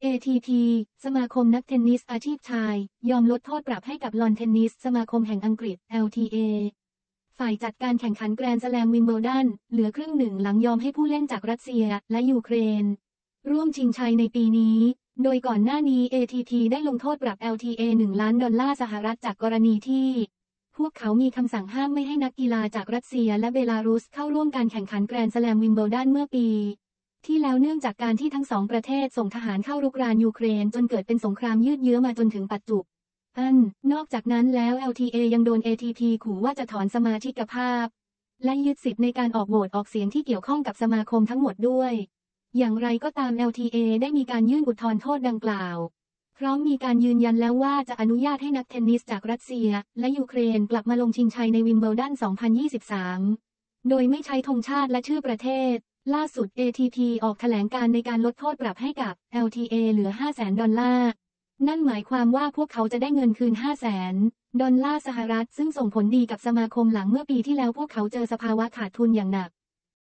ATP สมาคมนักเทนนิสอาชีพชายยอมลดโทษปรับให้กับลอนเทนนิสสมาคมแห่งอังกฤษ LTA ฝ่ายจัดการแข่งขันแกรนด์สแลมวิมเบิลดันเหลือครึ่งหนึ่งหลังยอมให้ผู้เล่นจากรัสเซียและยูเครนร่วมชิงชัยในปีนี้โดยก่อนหน้านี้ ATP ได้ลงโทษปรับ LTA $1 ล้านสหรัฐจากกรณีที่พวกเขามีคำสั่งห้ามไม่ให้นักกีฬาจากรัสเซียและเบลารุสเข้าร่วมการแข่งขันแกรนด์สแลมวิมเบิลดันเมื่อปีที่แล้วเนื่องจากการที่ทั้งสองประเทศส่งทหารเข้ารุกรานยูเครนจนเกิดเป็นสงครามยืดเยื้อมาจนถึงปัจจุบันนอกจากนั้นแล้ว LTA ยังโดน ATP ขู่ว่าจะถอนสมาชิกภาพและยึดสิทธิ์ในการออกโหวตออกเสียงที่เกี่ยวข้องกับสมาคมทั้งหมดด้วยอย่างไรก็ตาม LTA ได้มีการยื่นอุทธรณ์โทษดังกล่าวพร้อมมีการยืนยันแล้วว่าจะอนุญาตให้นักเทนนิสจากรัสเซียและยูเครนกลับมาลงชิงชัยในวิมเบิลดัน 2023 โดยไม่ใช้ธงชาติและชื่อประเทศล่าสุด ATP ออกแถลงการในการลดโทษปรับให้กับ LTA เหลือ$500,000นั่นหมายความว่าพวกเขาจะได้เงินคืน$500,000สหรัฐซึ่งส่งผลดีกับสมาคมหลังเมื่อปีที่แล้วพวกเขาเจอสภาวะขาดทุนอย่างหนัก